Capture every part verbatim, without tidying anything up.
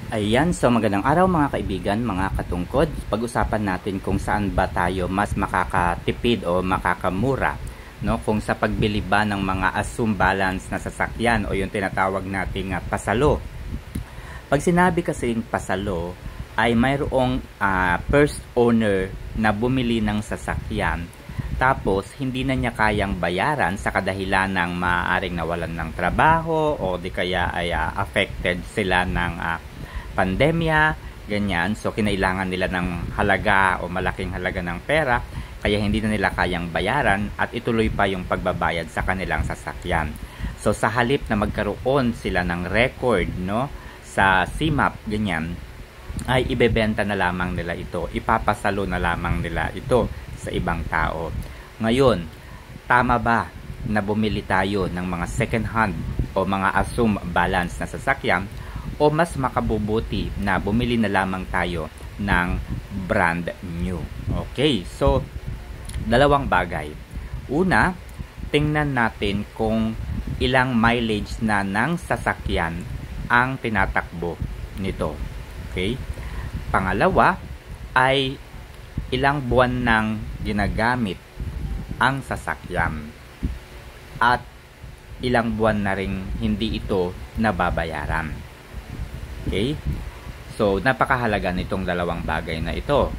Ayan, so magandang araw mga kaibigan, mga katungkod. Pag-usapan natin kung saan ba tayo mas makakatipid o makakamura, no? Kung sa pagbili ba ng mga assume balance na sasakyan o yung tinatawag nating uh, pasalo. Pag sinabi kasing pasalo, ay mayroong uh, first owner na bumili ng sasakyan tapos hindi na niya kayang bayaran sa kadahilan ng maaaring nawalan ng trabaho o di kaya ay uh, affected sila ng uh, pandemya, ganyan. So, kinailangan nila ng halaga o malaking halaga ng pera, kaya hindi na nila kayang bayaran at ituloy pa yung pagbabayad sa kanilang sasakyan. So, sa halip na magkaroon sila ng record, no, sa C M A P, ganyan, ay ibebenta na lamang nila ito, ipapasalo na lamang nila ito sa ibang tao. Ngayon, tama ba na bumili tayo ng mga second hand o mga assume balance na sasakyan, o mas makabubuti na bumili na lamang tayo ng brand new? Okay, so dalawang bagay. Una, tingnan natin kung ilang mileage na ng sasakyan ang tinatakbo nito. Okay? Pangalawa ay ilang buwan nang ginagamit ang sasakyan at ilang buwan na ring hindi ito nababayaran. Okay? So, napakahalaga nitong dalawang bagay na ito.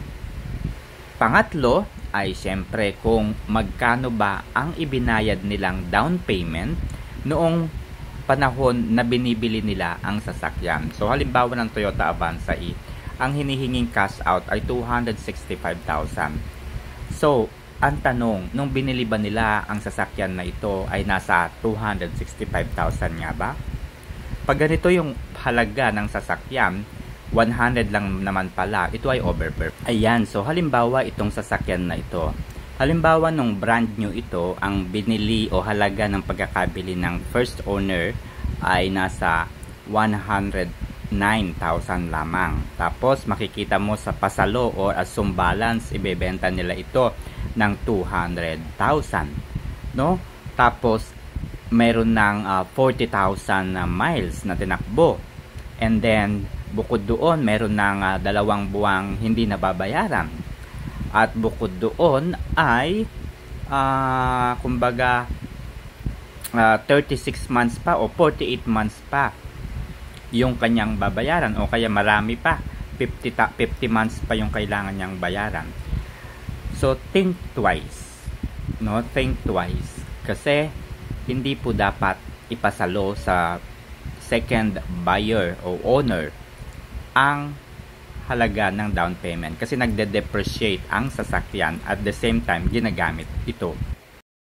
Pangatlo ay siyempre kung magkano ba ang ibinayad nilang down payment noong panahon na binibili nila ang sasakyan. So, halimbawa ng Toyota Avanza E, ang hinihinging cash out ay two hundred sixty-five thousand. So, ang tanong, nung binili ba nila ang sasakyan na ito ay nasa two hundred sixty-five thousand nga ba? Pag ganito yung halaga ng sasakyan, one hundred lang naman pala, ito ay overpurchase. Ayan, so halimbawa itong sasakyan na ito. Halimbawa nung brand new ito, ang binili o halaga ng pagkakabili ng first owner ay nasa one hundred nine thousand lamang. Tapos makikita mo sa pasalo o assume balance, ibebenta nila ito ng two hundred thousand. No? Tapos meron ng uh, forty thousand uh, miles na tinakbo. And then, bukod doon, meron ng uh, dalawang buwang hindi nababayaran. At bukod doon ay, uh, kumbaga, uh, thirty-six months pa o forty-eight months pa yung kanyang babayaran o kaya marami pa, fifty, fifty months pa yung kailangan niyang bayaran. So, think twice. No? Think twice. Kasi, hindi po dapat ipasalo sa second buyer o owner ang halaga ng down payment kasi nagde-depreciate ang sasakyan at the same time ginagamit ito